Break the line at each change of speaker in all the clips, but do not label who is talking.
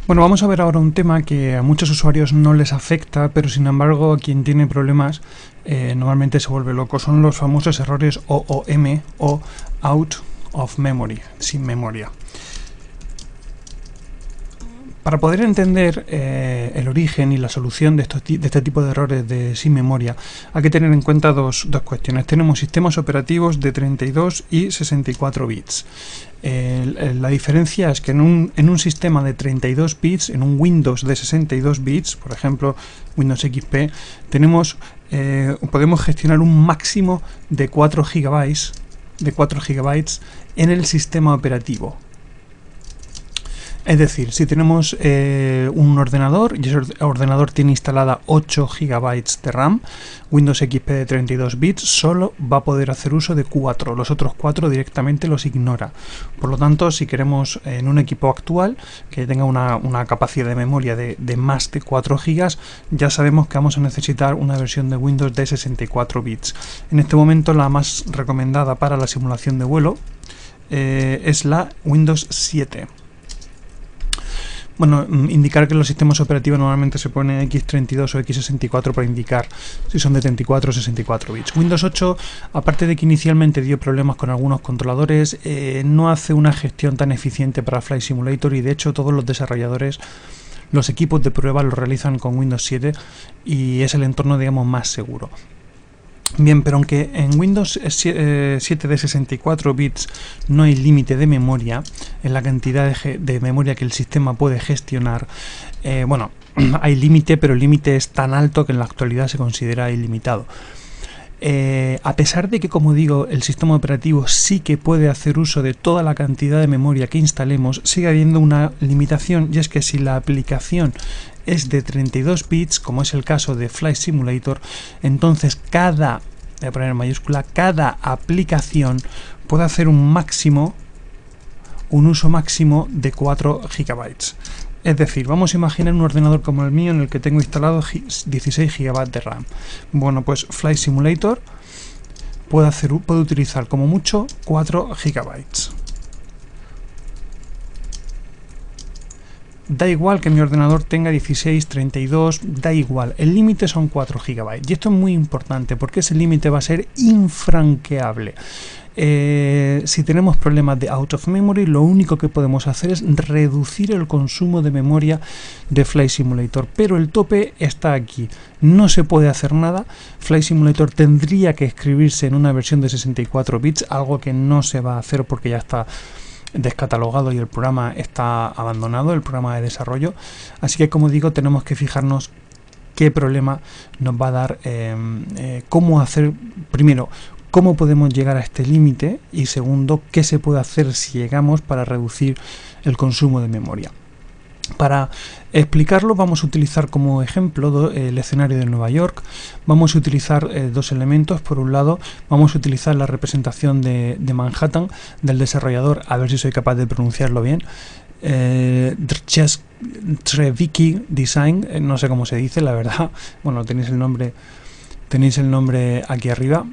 Bueno, vamos a ver ahora un tema que a muchos usuarios no les afecta, pero sin embargo a quien tiene problemas normalmente se vuelve loco. Son los famosos errores OOM o Out of Memory, sin memoria. Para poder entender el origen y la solución de este tipo de errores de sin memoria, hay que tener en cuenta dos cuestiones. Tenemos sistemas operativos de 32 y 64 bits. La diferencia es que en un sistema de 32 bits, en un Windows de 62 bits, por ejemplo Windows XP, podemos gestionar un máximo de 4 GB en el sistema operativo. Es decir, si tenemos un ordenador y ese ordenador tiene instalada 8 GB de RAM, Windows XP de 32 bits solo va a poder hacer uso de 4, los otros 4 directamente los ignora. Por lo tanto, si queremos en un equipo actual que tenga una capacidad de memoria de más de 4 GB, ya sabemos que vamos a necesitar una versión de Windows de 64 bits. En este momento la más recomendada para la simulación de vuelo es la Windows 7. Bueno, indicar que los sistemas operativos normalmente se pone X32 o X64 para indicar si son de 34 o 64 bits. Windows 8, aparte de que inicialmente dio problemas con algunos controladores, no hace una gestión tan eficiente para Flight Simulator y de hecho todos los desarrolladores, los equipos de prueba lo realizan con Windows 7 y es el entorno, digamos, más seguro. Bien, pero aunque en Windows 7 de 64 bits no hay límite de memoria en la cantidad de memoria que el sistema puede gestionar, bueno, hay límite, pero el límite es tan alto que en la actualidad se considera ilimitado. A pesar de que, como digo, el sistema operativo sí que puede hacer uso de toda la cantidad de memoria que instalemos, sigue habiendo una limitación, y es que si la aplicación es de 32 bits, como es el caso de Flight Simulator, entonces voy a poner en mayúscula, cada aplicación puede hacer un uso máximo de 4 GB. Es decir, vamos a imaginar un ordenador como el mío en el que tengo instalado 16 GB de RAM. Bueno, pues Flight Simulator puede utilizar como mucho 4 GB. Da igual que mi ordenador tenga 16, 32, da igual, el límite son 4 GB. Y esto es muy importante porque ese límite va a ser infranqueable. Si tenemos problemas de out of memory, lo único que podemos hacer es reducir el consumo de memoria de Flight Simulator, pero el tope está aquí, no se puede hacer nada. Flight Simulator tendría que escribirse en una versión de 64 bits, algo que no se va a hacer porque ya está descatalogado y el programa está abandonado, el programa de desarrollo. Así que, como digo, tenemos que fijarnos qué problema nos va a dar, cómo hacer, primero, cómo podemos llegar a este límite y segundo, qué se puede hacer si llegamos para reducir el consumo de memoria. Para explicarlo vamos a utilizar como ejemplo el escenario de Nueva York. Vamos a utilizar dos elementos. Por un lado vamos a utilizar la representación de Manhattan del desarrollador, a ver si soy capaz de pronunciarlo bien, Drzewiecki Design, no sé cómo se dice, la verdad. Bueno, tenéis el nombre aquí arriba.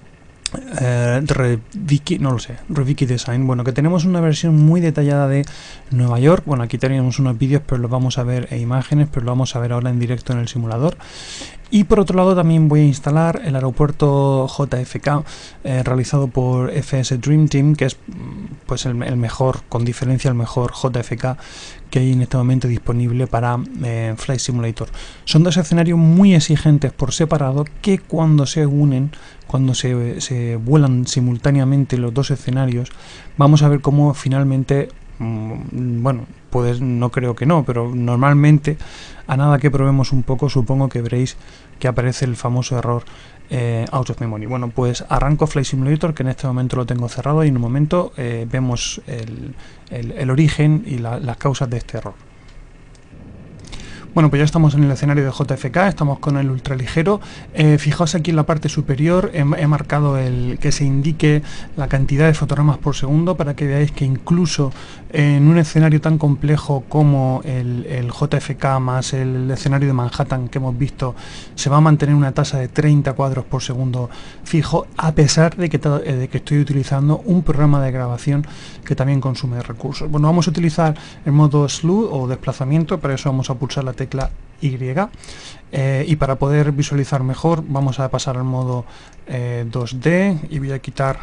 Drzewiecki Design. Bueno, que tenemos una versión muy detallada de Nueva York. Bueno, aquí teníamos unos vídeos, pero los vamos a ver, imágenes, pero lo vamos a ver ahora en directo en el simulador. Y por otro lado también voy a instalar el aeropuerto JFK realizado por FS Dream Team, que es pues el mejor, con diferencia el mejor JFK que hay en este momento disponible para Flight Simulator. Son dos escenarios muy exigentes por separado que cuando se unen, cuando se vuelan simultáneamente los dos escenarios, vamos a ver cómo finalmente, bueno, pues no creo que no, pero normalmente a nada que probemos un poco, supongo que veréis que aparece el famoso error out of memory. Bueno, pues arranco Flight Simulator, que en este momento lo tengo cerrado, y en un momento vemos el origen y las causas de este error. Bueno, pues ya estamos en el escenario de JFK, estamos con el ultraligero. Fijaos aquí en la parte superior, he marcado el que se indique la cantidad de fotogramas por segundo para que veáis que incluso en un escenario tan complejo como el JFK más el escenario de Manhattan que hemos visto, se va a mantener una tasa de 30 cuadros por segundo fijo, a pesar de que estoy utilizando un programa de grabación que también consume recursos. Bueno, vamos a utilizar el modo slew o desplazamiento, para eso vamos a pulsar la tecla Y, y para poder visualizar mejor vamos a pasar al modo 2D y voy a quitar,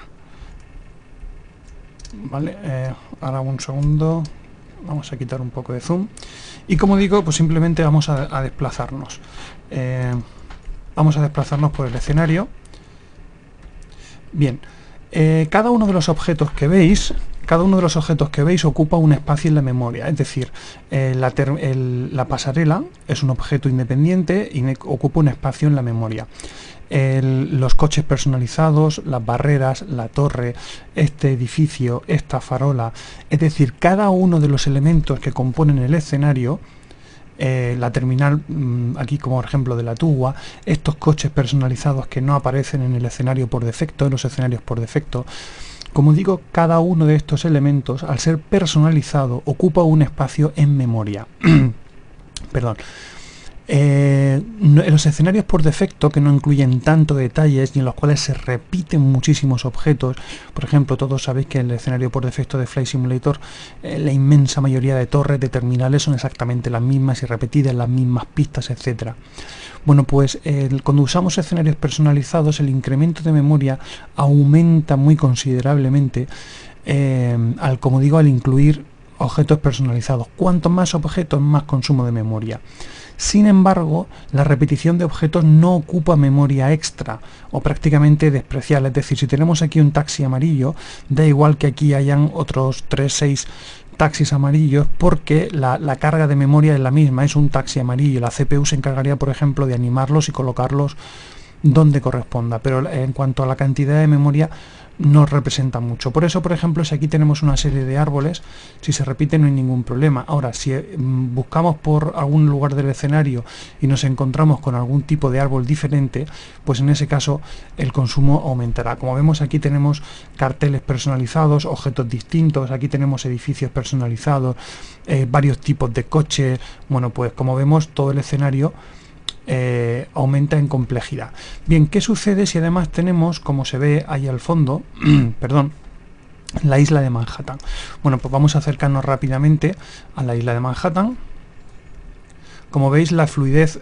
vale, ahora un segundo, vamos a quitar un poco de zoom y, como digo, pues simplemente vamos a desplazarnos, vamos a desplazarnos por el escenario. Bien, cada uno de los objetos que veis ocupa un espacio en la memoria, es decir, la pasarela es un objeto independiente y ocupa un espacio en la memoria. Los coches personalizados, las barreras, la torre, este edificio, esta farola, es decir, cada uno de los elementos que componen el escenario, la terminal, aquí como ejemplo de la tuba, estos coches personalizados que no aparecen en el escenario por defecto, en los escenarios por defecto. Como digo, cada uno de estos elementos, al ser personalizado, ocupa un espacio en memoria. Perdón. En los escenarios por defecto, que no incluyen tanto detalles y en los cuales se repiten muchísimos objetos, por ejemplo, todos sabéis que en el escenario por defecto de Flight Simulator, la inmensa mayoría de torres, de terminales, son exactamente las mismas y repetidas, las mismas pistas, etcétera. Bueno, pues cuando usamos escenarios personalizados, el incremento de memoria aumenta muy considerablemente, como digo, al incluir objetos personalizados. Cuanto más objetos, más consumo de memoria. Sin embargo, la repetición de objetos no ocupa memoria extra o prácticamente despreciable. Es decir, si tenemos aquí un taxi amarillo, da igual que aquí hayan otros 3-6 taxis amarillos, porque la carga de memoria es la misma, es un taxi amarillo. La CPU se encargaría, por ejemplo, de animarlos y colocarlos donde corresponda, pero en cuanto a la cantidad de memoria no representa mucho. Por eso, por ejemplo, si aquí tenemos una serie de árboles, si se repite no hay ningún problema. Ahora, si buscamos por algún lugar del escenario y nos encontramos con algún tipo de árbol diferente, pues en ese caso el consumo aumentará. Como vemos, aquí tenemos carteles personalizados, objetos distintos, aquí tenemos edificios personalizados, varios tipos de coches. Bueno, pues como vemos, todo el escenario aumenta en complejidad. Bien, ¿qué sucede si además tenemos, como se ve ahí al fondo, perdón, la isla de Manhattan? Bueno, pues vamos a acercarnos rápidamente a la isla de Manhattan. Como veis, la fluidez,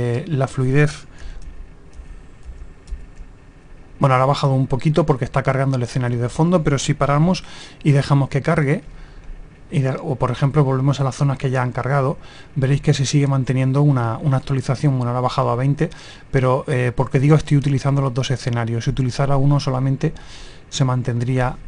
bueno, ahora ha bajado un poquito porque está cargando el escenario de fondo, pero si paramos y dejamos que cargue, o por ejemplo volvemos a las zonas que ya han cargado, veréis que se sigue manteniendo una actualización. Bueno, ahora ha bajado a 20, pero porque digo, estoy utilizando los dos escenarios. Si utilizara uno solamente se mantendría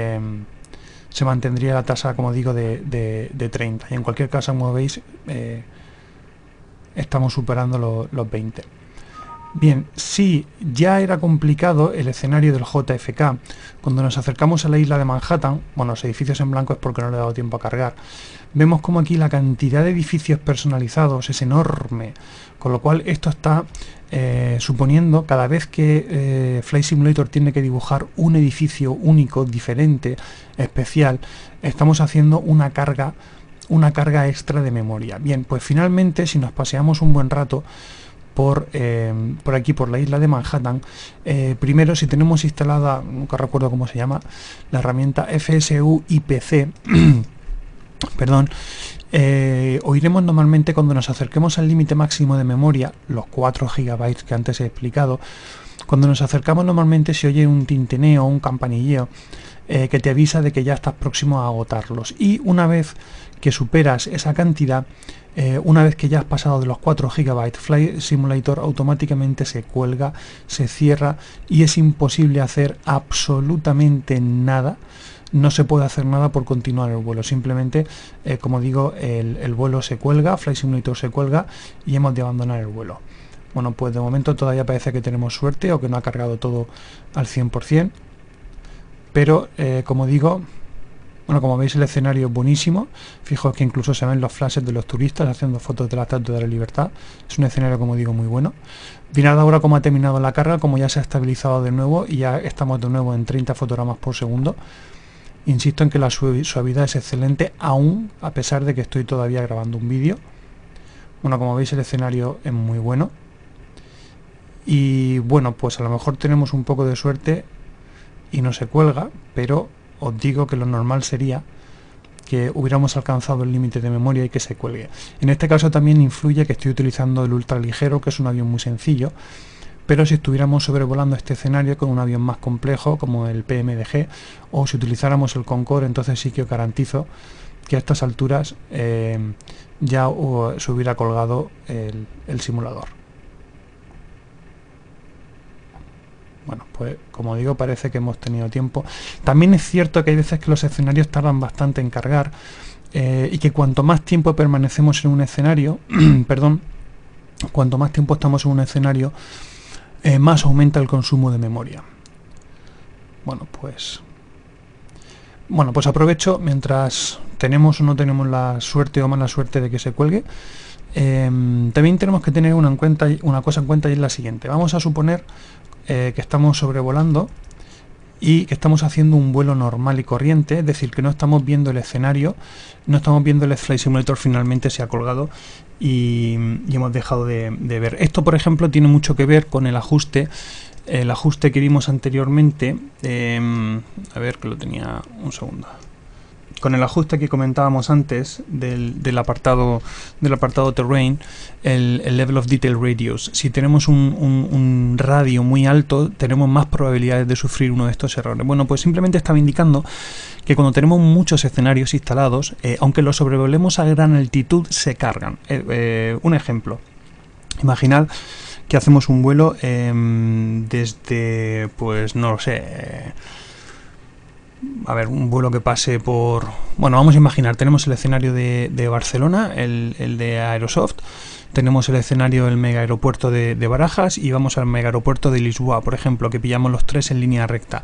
la tasa, como digo, de 30, y en cualquier caso, como veis, estamos superando los 20. Bien, si ya era complicado el escenario del JFK, cuando nos acercamos a la isla de Manhattan, bueno, los edificios en blanco es porque no le he dado tiempo a cargar, vemos como aquí la cantidad de edificios personalizados es enorme, con lo cual esto está suponiendo, cada vez que Flight Simulator tiene que dibujar un edificio único, diferente, especial, estamos haciendo una carga extra de memoria. Bien, pues finalmente, si nos paseamos un buen rato por aquí, por la isla de Manhattan, primero, si tenemos instalada, nunca recuerdo cómo se llama, la herramienta FSU IPC, perdón, oiremos normalmente cuando nos acerquemos al límite máximo de memoria, los 4 GB que antes he explicado. Cuando nos acercamos, normalmente se oye un tintineo o un campanilleo que te avisa de que ya estás próximo a agotarlos, y una vez que superas esa cantidad, una vez que ya has pasado de los 4 GB, Flight Simulator automáticamente se cuelga, se cierra y es imposible hacer absolutamente nada. No se puede hacer nada por continuar el vuelo. Simplemente, como digo, el vuelo se cuelga, Flight Simulator se cuelga y hemos de abandonar el vuelo. Bueno, pues de momento todavía parece que tenemos suerte o que no ha cargado todo al 100%. Pero, como digo, Bueno, como veis el escenario es buenísimo. Fijaos que incluso se ven los flashes de los turistas haciendo fotos de la Estatua de la Libertad. Es un escenario, como digo, muy bueno. Mirad ahora cómo ha terminado la carga, como ya se ha estabilizado de nuevo y ya estamos de nuevo en 30 fotogramas por segundo. Insisto en que la suavidad es excelente, aún a pesar de que estoy todavía grabando un vídeo. Bueno, como veis el escenario es muy bueno. Y bueno, pues a lo mejor tenemos un poco de suerte y no se cuelga, pero os digo que lo normal sería que hubiéramos alcanzado el límite de memoria y que se cuelgue. En este caso también influye que estoy utilizando el ultraligero, que es un avión muy sencillo, pero si estuviéramos sobrevolando este escenario con un avión más complejo como el PMDG, o si utilizáramos el Concorde, entonces sí que os garantizo que a estas alturas ya se hubiera colgado el simulador. Bueno, pues como digo, parece que hemos tenido tiempo. También es cierto que hay veces que los escenarios tardan bastante en cargar y que cuanto más tiempo permanecemos en un escenario, perdón, cuanto más tiempo estamos en un escenario, más aumenta el consumo de memoria. Bueno, pues aprovecho mientras tenemos o no tenemos la suerte o mala suerte de que se cuelgue. También tenemos que tener una cosa en cuenta y es la siguiente. Vamos a suponer que estamos sobrevolando y que estamos haciendo un vuelo normal y corriente, es decir, que no estamos viendo el escenario, no estamos viendo el Flight Simulator finalmente se ha colgado y hemos dejado de ver. Esto, por ejemplo, tiene mucho que ver con el ajuste que vimos anteriormente. A ver, que lo tenía un segundo. Con el ajuste que comentábamos antes del apartado Terrain, el Level of Detail Radius. Si tenemos un radio muy alto, tenemos más probabilidades de sufrir uno de estos errores. Bueno, pues simplemente estaba indicando que cuando tenemos muchos escenarios instalados, aunque los sobrevolemos a gran altitud, se cargan. Un ejemplo. Imaginad que hacemos un vuelo desde, pues no lo sé... a ver, un vuelo que pase por... Bueno, vamos a imaginar, tenemos el escenario de Barcelona, el de Aerosoft, tenemos el escenario del mega aeropuerto de Barajas y vamos al mega aeropuerto de Lisboa, por ejemplo, que pillamos los tres en línea recta.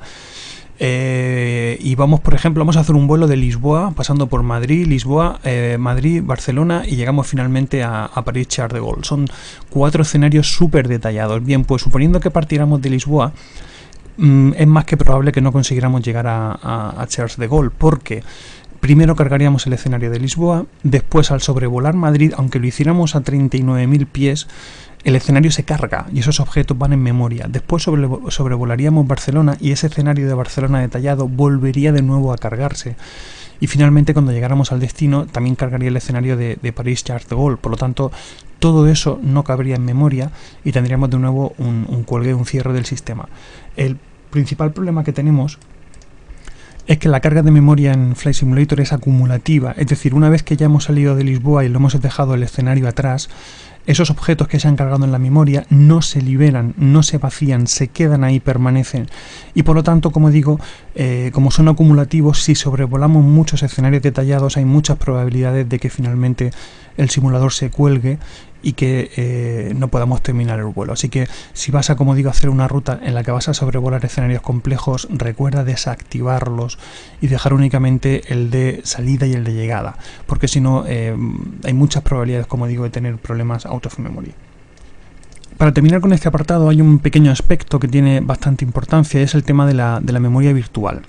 Y vamos, por ejemplo, vamos a hacer un vuelo de Lisboa, pasando por Madrid, Lisboa, Madrid, Barcelona y llegamos finalmente a París Charles de Gaulle. Son 4 escenarios súper detallados. Bien, pues suponiendo que partiéramos de Lisboa, es más que probable que no consiguiéramos llegar a Charles de Gaulle, porque primero cargaríamos el escenario de Lisboa, después al sobrevolar Madrid, aunque lo hiciéramos a 39.000 pies, el escenario se carga y esos objetos van en memoria. Después sobrevolaríamos Barcelona y ese escenario de Barcelona detallado volvería de nuevo a cargarse. Y finalmente, cuando llegáramos al destino, también cargaría el escenario de París Charles de Gaulle. Por lo tanto, todo eso no cabría en memoria y tendríamos de nuevo un cuelgue, un cierre del sistema. El principal problema que tenemos es que la carga de memoria en Flight Simulator es acumulativa. Es decir, una vez que ya hemos salido de Lisboa y lo hemos dejado el escenario atrás, esos objetos que se han cargado en la memoria no se liberan, no se vacían, se quedan ahí, permanecen. Y por lo tanto, como digo, como son acumulativos, si sobrevolamos muchos escenarios detallados, hay muchas probabilidades de que finalmente el simulador se cuelgue y que no podamos terminar el vuelo. Así que si vas a, como digo, hacer una ruta en la que vas a sobrevolar escenarios complejos, recuerda desactivarlos y dejar únicamente el de salida y el de llegada, porque si no hay muchas probabilidades, como digo, de tener problemas out of memory. Para terminar con este apartado hay un pequeño aspecto que tiene bastante importancia, es el tema de la memoria virtual.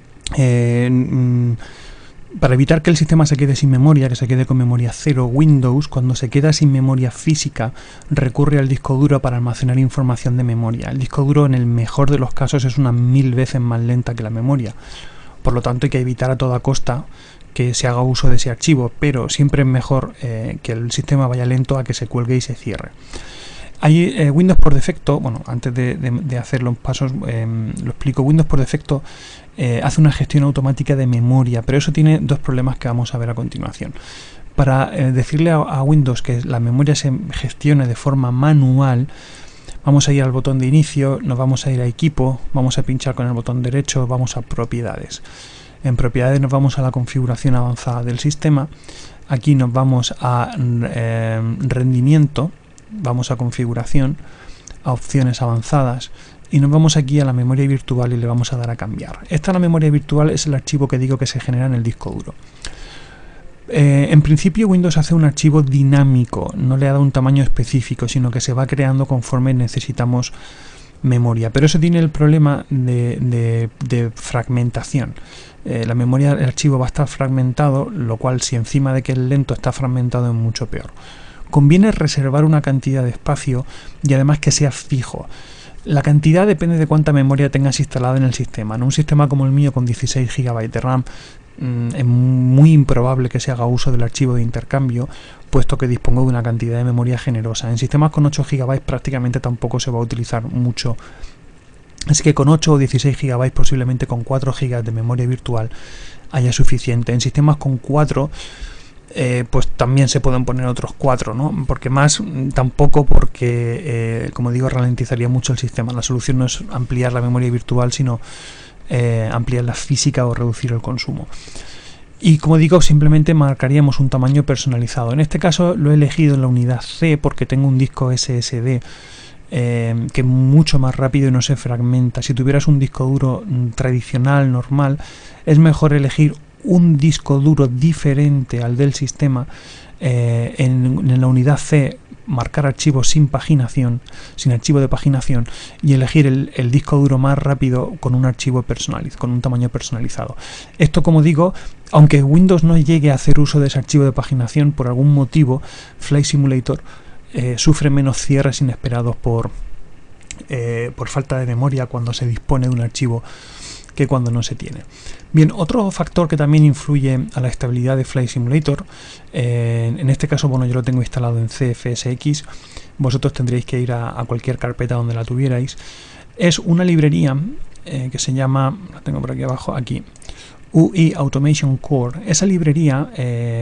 Para evitar que el sistema se quede sin memoria, que se quede con memoria cero, Windows, cuando se queda sin memoria física, recurre al disco duro para almacenar información de memoria. El disco duro, en el mejor de los casos, es unas 1000 veces más lenta que la memoria. Por lo tanto, hay que evitar a toda costa que se haga uso de ese archivo, pero siempre es mejor que el sistema vaya lento a que se cuelgue y se cierre. Hay Windows por defecto, bueno, antes de hacer los pasos lo explico. Windows por defecto hace una gestión automática de memoria, pero eso tiene dos problemas que vamos a ver a continuación. Para decirle a Windows que la memoria se gestione de forma manual, vamos a ir al botón de inicio, nos vamos a ir a equipo, vamos a pinchar con el botón derecho, vamos a propiedades. En propiedades nos vamos a la configuración avanzada del sistema, aquí nos vamos a rendimiento, vamos a configuración, a opciones avanzadas y nos vamos aquí a la memoria virtual y le vamos a dar a cambiar. Esta la memoria virtual es el archivo que digo que se genera en el disco duro. En principio Windows hace un archivo dinámico, no le ha dado un tamaño específico, sino que se va creando conforme necesitamos memoria, pero eso tiene el problema de fragmentación. La memoria del archivo va a estar fragmentado, lo cual si encima de que es lento está fragmentado es mucho peor. Conviene reservar una cantidad de espacio y además que sea fijo. La cantidad depende de cuánta memoria tengas instalada en el sistema. En un sistema como el mío con 16 GB de RAM es muy improbable que se haga uso del archivo de intercambio, puesto que dispongo de una cantidad de memoria generosa. En sistemas con 8 GB prácticamente tampoco se va a utilizar mucho. Así que con 8 o 16 GB, posiblemente con 4 GB de memoria virtual haya suficiente. En sistemas con 4 pues también se pueden poner otros 4, ¿no? Porque más tampoco, porque como digo, ralentizaría mucho el sistema. La solución no es ampliar la memoria virtual, sino ampliar la física o reducir el consumo. Y como digo, simplemente marcaríamos un tamaño personalizado. En este caso lo he elegido en la unidad C porque tengo un disco SSD que es mucho más rápido y no se fragmenta. Si tuvieras un disco duro tradicional, normal, es mejor elegir un disco duro diferente al del sistema. En la unidad C marcar archivos sin paginación, sin archivo de paginación, y elegir el disco duro más rápido con un archivo personalizado, con un tamaño personalizado. Esto, como digo, aunque Windows no llegue a hacer uso de ese archivo de paginación, por algún motivo Flight Simulator sufre menos cierres inesperados por falta de memoria cuando se dispone de un archivo que cuando no se tiene. Bien, otro factor que también influye a la estabilidad de Flight Simulator, en este caso, bueno, yo lo tengo instalado en CFSX, vosotros tendréis que ir a cualquier carpeta donde la tuvierais, es una librería que se llama, la tengo por aquí abajo, aquí, UI Automation Core. Esa librería,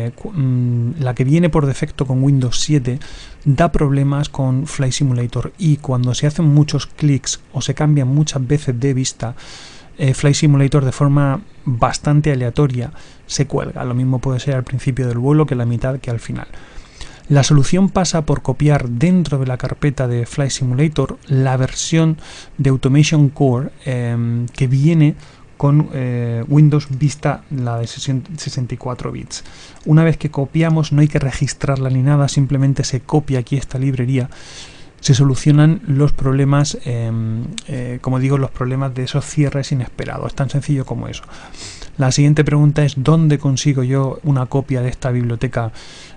la que viene por defecto con Windows 7, da problemas con Flight Simulator, y cuando se hacen muchos clics o se cambian muchas veces de vista, Flight Simulator de forma bastante aleatoria se cuelga. Lo mismo puede ser al principio del vuelo que la mitad que al final. La solución pasa por copiar dentro de la carpeta de Flight Simulator la versión de Automation Core que viene con Windows Vista, la de 64 bits. Una vez que copiamos, no hay que registrarla ni nada, simplemente se copia aquí esta librería. Se solucionan los problemas, como digo, los problemas de esos cierres inesperados. Es tan sencillo como eso. La siguiente pregunta es: ¿dónde consigo yo una copia de esta biblioteca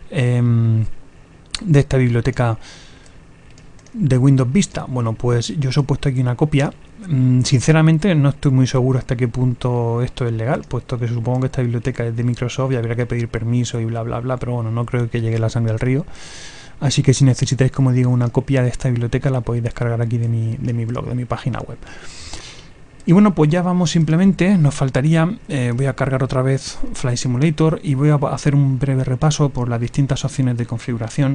de Windows Vista? Bueno, pues yo os he puesto aquí una copia. Sinceramente no estoy muy seguro hasta qué punto esto es legal, puesto que supongo que esta biblioteca es de Microsoft y habría que pedir permiso y bla bla bla, pero bueno, no creo que llegue la sangre al río. Así que si necesitáis, como digo, una copia de esta biblioteca, la podéis descargar aquí de mi blog, de mi página web. Y bueno, pues ya vamos, simplemente nos faltaría, voy a cargar otra vez Flight Simulator y voy a hacer un breve repaso por las distintas opciones de configuración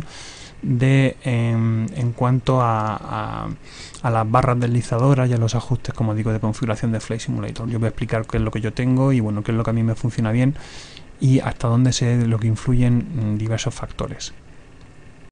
en cuanto a las barras deslizadoras y a los ajustes, como digo, de configuración de Flight Simulator. Yo voy a explicar qué es lo que yo tengo y bueno, qué es lo que a mí me funciona bien y hasta dónde sé lo que influyen diversos factores.